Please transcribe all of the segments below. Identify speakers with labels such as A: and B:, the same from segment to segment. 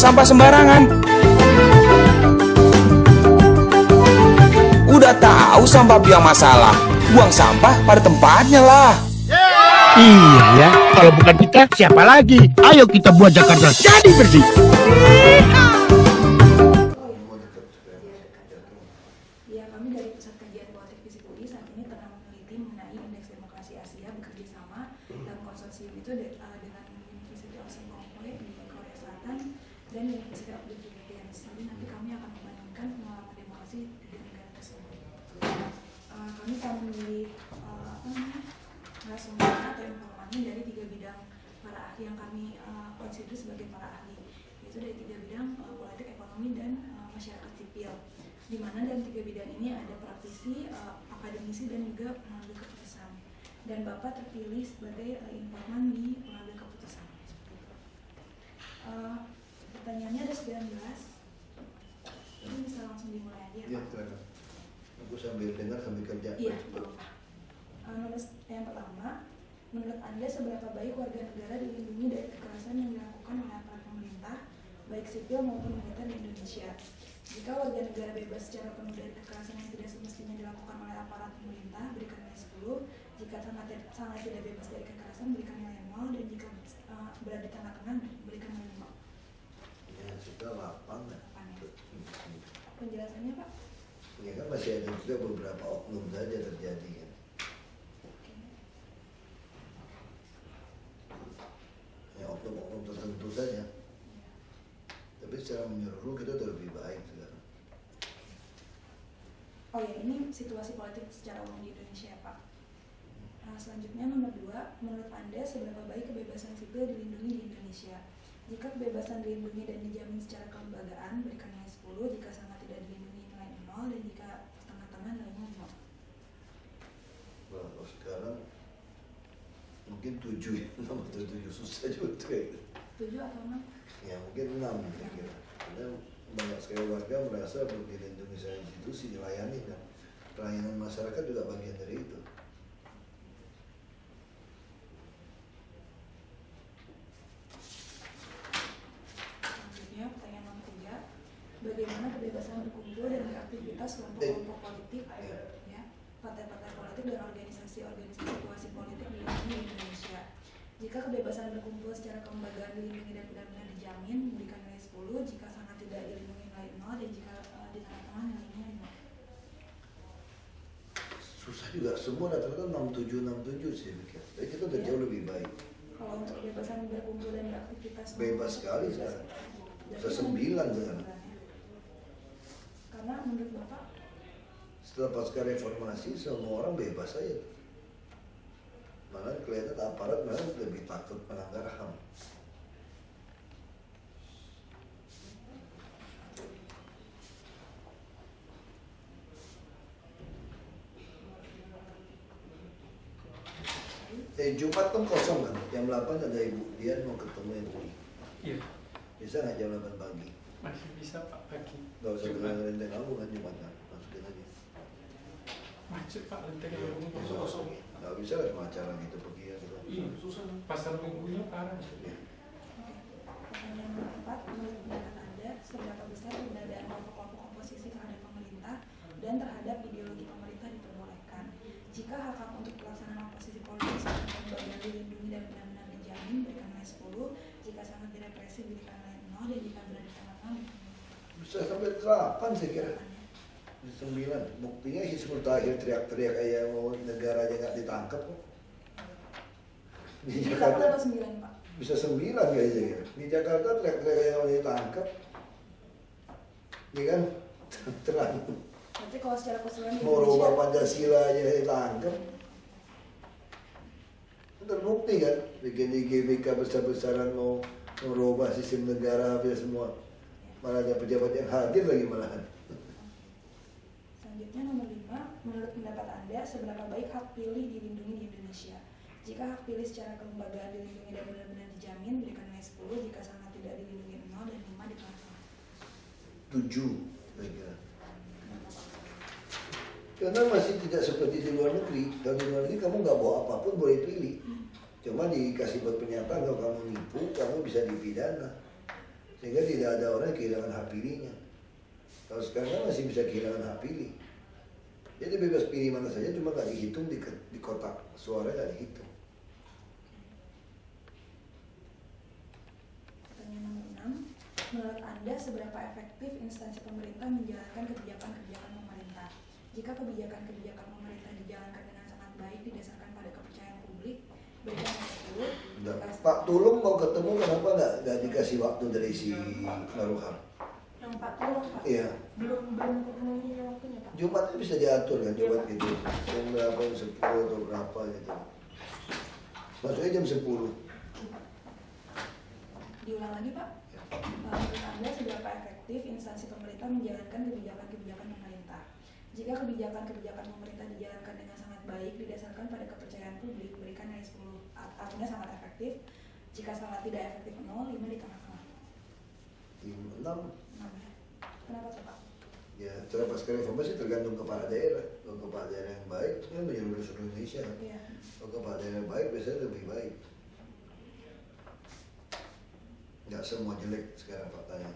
A: sampah sembarangan. Udah tahu sampah biang masalah, buang sampah pada tempatnya lah.
B: Iya ya, kalau bukan kita siapa lagi? Ayo kita buat Jakarta jadi bersih.
C: Ya, kami dari Pusat Kajian Politik Fisik UI saat ini tengah meneliti mengenai Indeks Demokrasi Asia bekerja sama dalam konsorsium itu dengan University of Singapore di Korea Selatan dan University of the Philippines. Nanti kami akan membandingkan pengalaman demokrasi di negara tersebut. Kami akan memilih narasumber atau informan dari 3 bidang para ahli yang kami konsider sebagai para ahli, yaitu dari 3 bidang politik, ekonomi, dan masyarakat sipil. Di mana dalam 3 bidang ini ada praktisi, akademisi, dan juga pengambil keputusan. Dan Bapak terpilih sebagai informan di pengambil keputusan. Pertanyaannya ada 19. Ini bisa langsung dimulai aja.
D: Iya, silakan. Aku sambil dengar sambil kerja.
C: Iya. Yang pertama, menurut Anda seberapa baik warga negara dilindungi dari kekerasan yang dilakukan oleh aparat pemerintah, baik sipil maupun militer di Indonesia? Jika warga negara bebas secara penuh dari kekerasan yang tidak semestinya dilakukan oleh aparat pemerintah, berikan nilai 10. Jika sangat tidak bebas dari kekerasan, berikan nilai 0. Dan jika berada di tengah-tengah, berikan nilai 5.
D: Ya, sudah 8 ya.
C: Penjelasannya, Pak?
D: Ya kan masih ada juga beberapa oknum saja terjadi kan. Ya, oknum-oknum tertentu saja. Tapi secara menyeluruh kita sudah lebih baik sekarang.
C: Oh ya, ini situasi politik secara umum di Indonesia, Pak. Selanjutnya nomor 2, menurut Anda seberapa baik kebebasan sipil dilindungi di Indonesia? Jika kebebasan dilindungi dan dijamin secara kelembagaan, berikan nilai 10. Jika sangat tidak dilindungi, nilai 0. Dan jika tengah-tengah, nilainya 0.
D: Kalau sekarang mungkin 7 ya, nomor 7 susah juga kayak
C: 7 atau 6?
D: Ya mungkin 6 kira-kira. Karena banyak sekali warga merasa belum dilindungi secara institusi, dilayani kan. Pelayanan masyarakat juga bagian dari itu.
C: Selanjutnya pertanyaan nomor 3, bagaimana kebebasan berkumpul dan beraktivitas kelompok-kelompok politik, ya, partai-partai politik dan organisasi-organisasi kuasi politik dilindungi di Indonesia? Jika kebebasan berkumpul secara kelembagaan dilindungi dan benar-benar dijamin, berikan nilai 10. Jika sangat tidak dilindungi, nilai 0. Dan jika di tengah-tengah, nilainya 5.
D: Susah juga, semua rata-rata 67 sih pikir. Tapi kita udah jauh lebih baik.
C: Kalau untuk kebebasan berkumpul dan beraktivitas
D: Bebas sekali sekarang. Bisa 9 sekarang.
C: Karena menurut Bapak,
D: Setelah pasca reformasi semua orang bebas saja. Malah kelihatan aparat malah lebih takut melanggar HAM. Jumat kan kosong kan, jam 8 ada Ibu Dian mau ketemu yang UI.
E: Iya,
D: Bisa nggak jam 8 pagi?
E: masih bisa Pak pagi.
D: Gak usah
E: Jumat.
D: dengerin kamu kan Jumat kan, masukin aja.
E: Macet Pak, lantai kosong.
D: Gak bisa lah sama acara gitu pergi ya gitu.
E: Iya, susah. Pasar minggunya parah.
C: pertanyaan nomor 4, menurut pendapat Anda, seberapa besar keberadaan kelompok-kelompok oposisi terhadap pemerintah dan terhadap ideologi pemerintah diperbolehkan? Jika hak-hak untuk pelaksanaan oposisi politik secara kelembagaan dilindungi dan benar-benar dijamin, berikan nilai 10. Jika sangat direpresi, berikan nilai 0. Dan jika berada di tengah-tengah,
D: Bisa sampai 8 saya kira. 9, buktinya Hizbut Tahrir teriak-teriak kayak mau negara aja nggak ditangkap kok. Di
C: 8
D: Jakarta
C: atau 9, Pak?
D: bisa 9 kayaknya. Di Jakarta teriak-teriak kayak mau ditangkap. Ini kan terang.
C: Berarti kalau secara keseluruhan di
D: Mau rubah
C: Indonesia,
D: Pancasila aja ditangkap. Terbukti kan, bikin di GBK besar-besaran mau merubah sistem negara hampir semua. Malah ada pejabat yang hadir lagi malahan.
C: selanjutnya nomor 5, menurut pendapat Anda, seberapa baik hak pilih dilindungi di Indonesia? Jika hak pilih secara kelembagaan dilindungi dan benar-benar dijamin, berikan nilai 10. Jika sangat tidak dilindungi, 0. Dan 5 di tengah-tengah.
D: 7 saya kira. Karena masih tidak seperti di luar negeri. Kalau di luar negeri kamu nggak bawa apapun boleh pilih. Cuma dikasih buat pernyataan kalau kamu nipu, kamu bisa dipidana. Sehingga tidak ada orang yang kehilangan hak pilihnya. Kalau sekarang kan masih bisa kehilangan hak pilih. Jadi bebas pilih mana saja, cuma nggak dihitung di kotak suara, nggak dihitung.
C: Pertanyaan nomor 6. Menurut Anda, seberapa efektif instansi pemerintah menjalankan kebijakan-kebijakan pemerintah? Jika kebijakan-kebijakan pemerintah dijalankan dengan sangat baik didasarkan pada kepercayaan publik, berikan nilai 10.
D: Pak Tulung mau ketemu, kenapa nggak dikasih waktu dari si Naruhar?
C: Yang Pak Tulung, Pak?
D: Iya.
C: Belum terpenuhi waktunya, Pak?
D: Jumatnya bisa diatur kan, Jumat gitu. Jam berapa, jam 10 atau berapa gitu. Maksudnya jam 10.
C: Diulang lagi, Pak. Menurut Anda, seberapa efektif instansi pemerintah menjalankan kebijakan-kebijakan pemerintah? Jika kebijakan-kebijakan pemerintah dijalankan dengan sangat baik didasarkan pada kepercayaan publik, berikan nilai 10. Artinya sangat efektif. Jika sangat tidak efektif, 0, 5 di tengah-tengah.
D: 6.
C: 6 ya. Kenapa tuh, Pak?
D: Ya, cara pasca reformasi tergantung kepala daerah. Kalau kepala daerah yang baik, itu kan menyeluruh seluruh Indonesia.
C: Iya.
D: Kalau kepala daerah yang baik, biasanya lebih baik. Nggak semua jelek sekarang faktanya.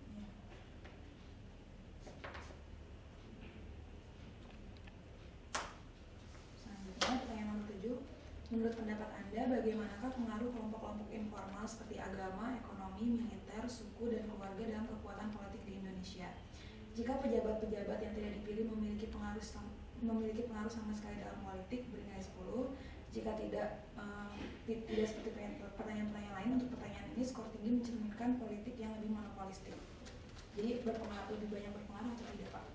C: Selanjutnya, pertanyaan nomor 7. Menurut pendapat Anda, bagaimanakah pengaruh kelompok-kelompok informal seperti agama, ekonomi, militer, suku, dan keluarga dalam kekuatan politik di Indonesia? Jika pejabat-pejabat yang tidak dipilih memiliki pengaruh sama sekali dalam politik, beri nilai 10. Jika tidak seperti pertanyaan-pertanyaan lain, untuk pertanyaan ini skor tinggi mencerminkan politik yang lebih monopolistik. Jadi lebih banyak berpengaruh atau tidak, Pak?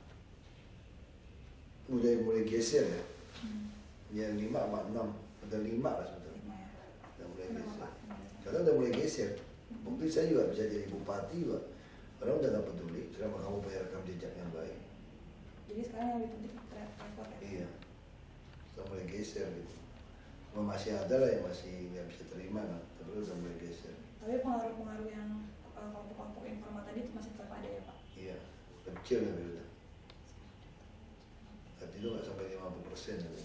D: Mulai geser ya. Yang 5 sama 6. Ada 5 lah sebetulnya.
C: 5 ya.
D: Udah mulai
C: Kenapa,
D: geser.
C: Pak?
D: Karena udah mulai geser. Bukti saya juga bisa jadi bupati juga. Orang udah gak peduli, selama kamu punya rekam jejak yang baik.
C: Jadi sekarang yang lebih penting track record ya?
D: Iya. Udah mulai geser gitu. Cuma masih ada lah yang masih nggak bisa terima lah, terus udah mulai geser.
C: Tapi pengaruh-pengaruh yang kelompok-kelompok informal tadi masih tetap ada ya, Pak?
D: Iya, kecil ya udah. Tapi itu nggak sampai 50% gitu.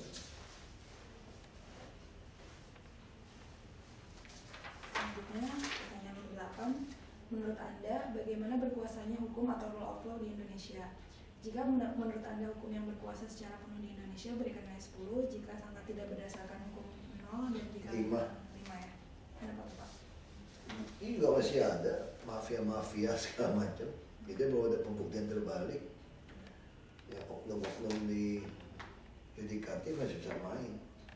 C: Selanjutnya, pertanyaan nomor 8. Menurut Anda, bagaimana berkuasanya hukum atau rule of law di Indonesia? Jika menurut Anda hukum yang berkuasa secara penuh di Indonesia, berikan nilai 10. Jika sangat tidak berdasarkan hukum, 0. Dan jika
D: 5
C: ya. Kenapa tuh, Pak?
D: Ini juga masih ada mafia-mafia segala macam. Kita belum ada pembuktian terbalik. Ya oknum-oknum di yudikatif masih bisa main.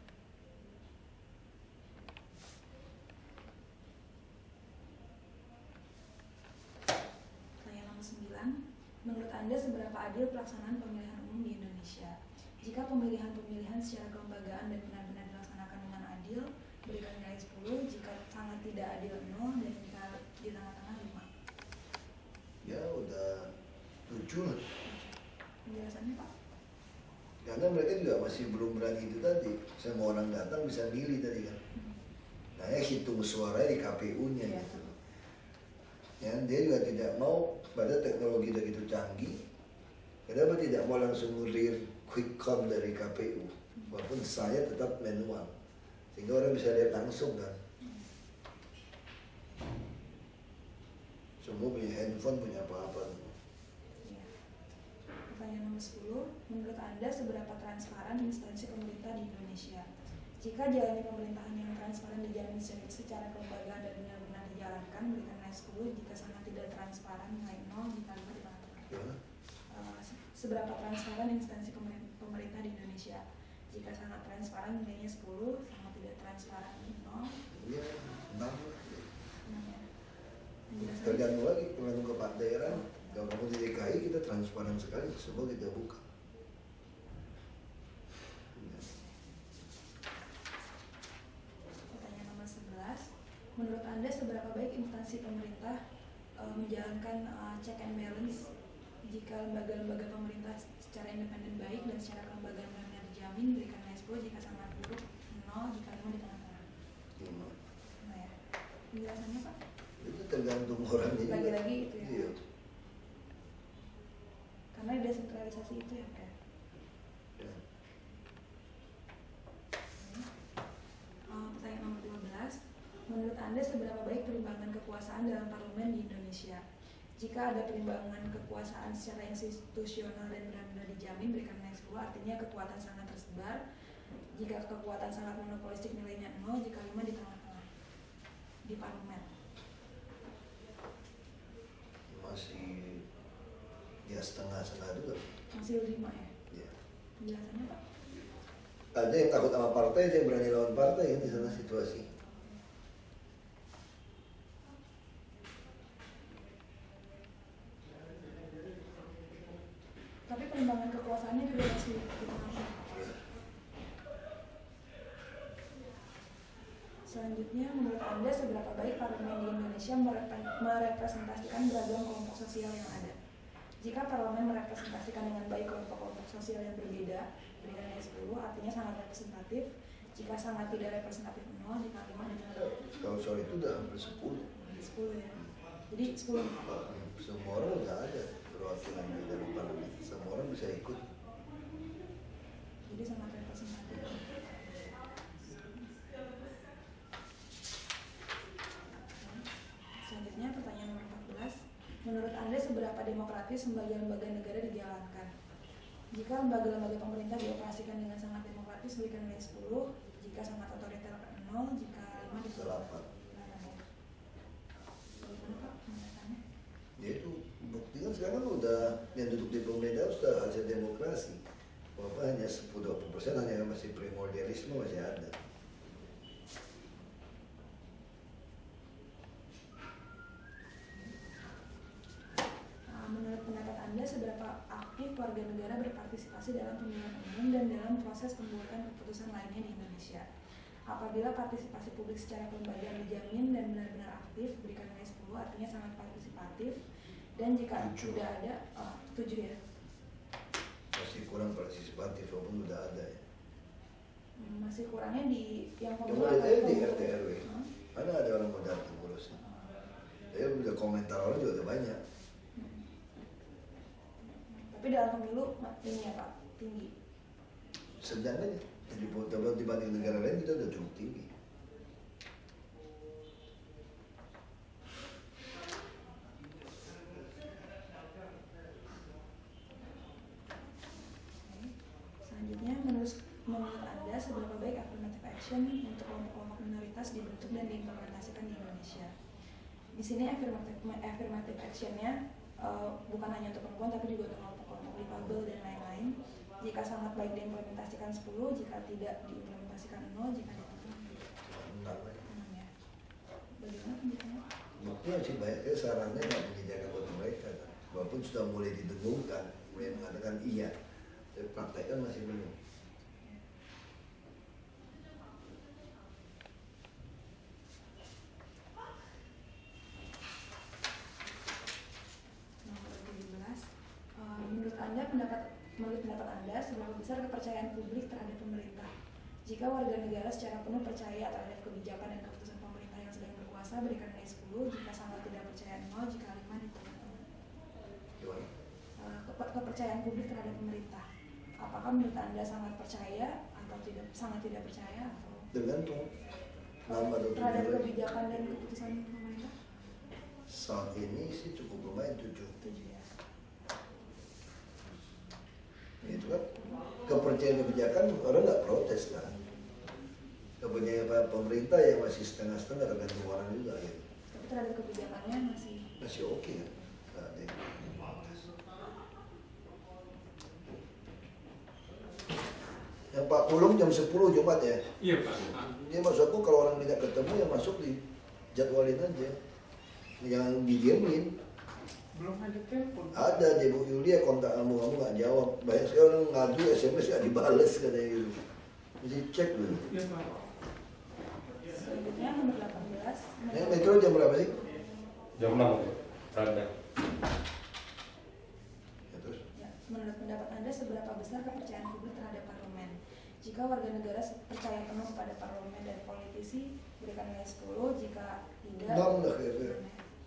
C: Pertanyaan nomor 9. Menurut Anda seberapa adil pelaksanaan pemilihan umum di Indonesia? Jika pemilihan-pemilihan secara kelembagaan dan benar-benar dilaksanakan dengan adil, berikan nilai 10. Jika sangat tidak adil, 0. Dan jika di tengah-tengah, 5.
D: Ya udah 7 lah.
C: Penjelasannya, Pak?
D: Karena mereka juga masih belum berani itu tadi. Semua orang datang bisa milih tadi kan. Nah ya hitung suara di KPU-nya
C: Iya.
D: gitu. Ya, dia juga tidak mau pada teknologi begitu canggih. Kenapa tidak mau langsung real quick count dari KPU? Walaupun saya tetap manual. Sehingga orang bisa lihat langsung kan. Semua punya handphone, punya apa-apa.
C: Iya. Pertanyaan nomor 10. Menurut Anda seberapa transparan instansi pemerintah di Indonesia? Jika jalannya pemerintahan yang transparan dijamin secara kelembagaan dan benar-benar dijalankan, berikan nilai 10. Jika sangat tidak transparan, nilai 0. Jika 5 di tengah-tengah.
D: Ya.
C: Seberapa transparan instansi pemerintah di Indonesia? Jika sangat transparan, nilainya 10. Sangat tidak transparan, 0.
D: Ya, 6.
C: Penjelasannya?
D: Tergantung lagi, tergantung ke daerah. Kalau kamu di DKI kita transparan sekali, semua kita buka.
C: Pertanyaan nomor 11. Menurut Anda seberapa baik instansi pemerintah menjalankan check and balance jika lembaga-lembaga pemerintah secara independen baik dan secara kelembagaan benar dijamin, berikan nilai 10. Jika sangat buruk, 0. Jika 5 di tengah-tengah. Nah ya. Penjelasannya, Pak?
D: Itu tergantung orangnya juga.
C: Lagi-lagi itu ya.
D: Iya.
C: Karena desentralisasi itu ya, Pak.
D: Ya.
C: Pertanyaan nomor 12. Menurut Anda seberapa baik perimbangan kekuasaan kekuasaan dalam parlemen di Indonesia. Jika ada perimbangan kekuasaan secara institusional dan benar-benar dijamin, berikan nilai 10, artinya kekuatan sangat tersebar. Jika kekuatan sangat monopolistik nilainya 0, jika 5 di tengah-tengah di parlemen.
D: Masih ya setengah-setengah juga.
C: Masih 5 ya?
D: Ya.
C: Penjelasannya Pak?
D: Ada yang takut sama partai, ada yang berani lawan partai kan di sana situasi.
C: Tapi perimbangan kekuasaannya juga masih di tengah-tengah. Selanjutnya, menurut Anda seberapa baik parlemen di Indonesia merepresentasikan beragam kelompok sosial yang ada? Jika parlemen merepresentasikan dengan baik kelompok-kelompok sosial yang berbeda, berikan nilai 10, artinya sangat representatif. Jika sangat tidak representatif 0, jika 5 di tengah-tengah.
D: Kalau soal itu udah hampir 10.
C: 10 ya. Jadi 10.
D: Semua orang udah ada perwakilan di dalam parlemen. Semua orang bisa ikut.
C: Jadi sangat representatif. Selanjutnya pertanyaan nomor 14. Menurut Anda seberapa demokratis lembaga-lembaga negara dijalankan? Jika lembaga-lembaga pemerintah dioperasikan dengan sangat demokratis, berikan nilai 10. Jika sangat otoriter 0, jika 5 di
D: 8.
C: Bagaimana Pak penjelasannya?
D: Ya itu bukti kan sekarang udah yang duduk di pemerintah sudah hasil demokrasi. Walaupun hanya 10-20% hanya masih primordialisme masih ada.
C: Menurut pendapat Anda, seberapa aktif warga negara berpartisipasi dalam pemilihan umum dan dalam proses pembuatan keputusan lainnya di Indonesia? Apabila partisipasi publik secara kelembagaan dijamin dan benar-benar aktif, berikan nilai 10, artinya sangat partisipatif. Dan jika
D: 7.
C: tidak ada, 7 ya?
D: Masih kurang partisipatif walaupun udah ada ya.
C: Masih kurangnya di yang
D: Yang
C: pembuat
D: mau
C: atau
D: di
C: pembuat?
D: RT RW. Mana ada orang mau datang ngurusnya. Saya udah komentar orang juga udah banyak.
C: Tapi dalam pemilu ini ya Pak, tinggi.
D: Sedang aja. Jadi dibanding negara lain kita udah cukup tinggi.
C: Selanjutnya, menurut Anda seberapa baik affirmative action untuk kelompok-kelompok minoritas dibentuk dan diimplementasikan di Indonesia? Di sini affirmative actionnya bukan hanya untuk perempuan tapi juga untuk kelompok-kelompok difabel dan lain-lain. Jika sangat baik diimplementasikan 10, jika tidak diimplementasikan 0, jika di tengah 6 ya. Bagaimana penjelasannya?
D: Buktinya sih banyak sarannya nggak menyediakan buat mereka. Walaupun sudah mulai didengungkan, mulai mengatakan iya, tapi prakteknya masih belum.
C: Nomor 17. Menurut pendapat Anda, seberapa besar kepercayaan publik terhadap pemerintah? Jika warga negara secara penuh percaya terhadap kebijakan dan keputusan pemerintah yang sedang berkuasa, berikan nilai 10. Jika sangat tidak percaya 0, jika 5 di tengah-tengah. Kepercayaan publik terhadap pemerintah. Apakah menurut Anda sangat percaya atau sangat tidak percaya atau
D: Tergantung nama atau
C: terhadap
D: tujuan.
C: kebijakan dan keputusan pemerintah?
D: Saat ini sih cukup lumayan 7.
C: 7 ya.
D: Itu kan kepercayaan kebijakan orang nggak protes kan. Kepercayaan pemerintah yang masih setengah-setengah tergantung orang juga gitu.
C: Tapi terhadap kebijakannya
D: Masih oke kan. Nggak ada yang protes. Yang Pak Pulung jam 10 Jumat ya.
E: Iya Pak.
D: Dia maksudku kalau orang tidak ketemu ya masuk di jadwalin aja. Jangan didiemin.
E: Belum ada telepon.
D: Ada di Bu Yulia kontak kamu nggak jawab. Banyak sekali orang ngadu SMS nggak dibales katanya gitu. Mesti cek dulu.
E: Iya Pak.
C: selanjutnya nomor 18.
D: Yang metro jam berapa sih?
F: Jam 6 Randa.
D: Ya, terus
C: Ya, menurut pendapat Anda seberapa besar kepercayaan publik terhadap parlemen? Jika warga negara percaya penuh kepada parlemen dan politisi, berikan nilai 10. Jika tidak,
D: 6 lah kira-kira.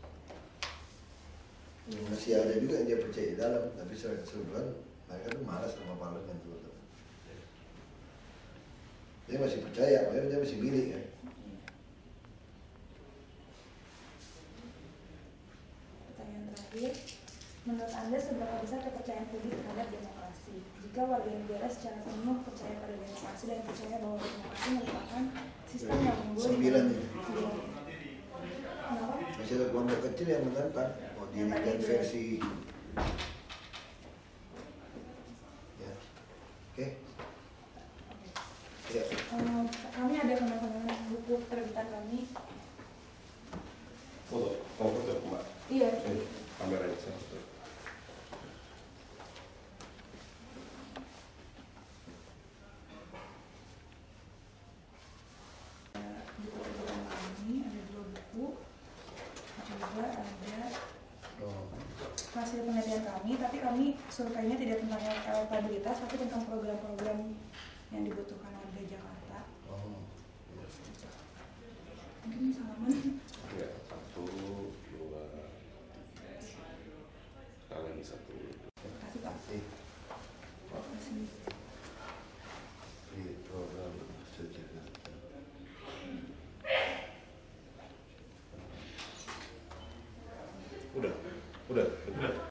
D: Masih ada juga yang dia percaya di dalam, tapi secara keseluruhan mereka tuh malas sama parlemen tuh. Dia masih percaya, makanya dia masih milih kan.
C: terakhir, menurut Anda seberapa besar kepercayaan publik terhadap demokrasi? Jika warga negara secara penuh percaya pada demokrasi dan percaya bahwa demokrasi merupakan sistem yang unggul.
D: 9 ini.
C: Kenapa?
D: Masih ada kelompok kecil yang menentang. Oh, dirikan versi. Ya. Oke. Ya.
C: Kami ada kematangan buku terbitan kami.
F: Foto, mau foto Mbak?
C: Iya.
F: Ini kameranya saya foto.
C: Buku terbitan kami ada 2 buku. Juga ada
D: Oh.
C: hasil penelitian kami, tapi kami surveinya tidak tentang elektabilitas, tapi tentang program-program yang dibutuhkan warga Jakarta.
D: Oh.
C: Mungkin salaman.
F: Ya, 1, 2, 3. Sekali lagi 1.
C: Kasih Pak.
D: Eh,
C: Kasih.
D: di program sejahtera.
F: Udah.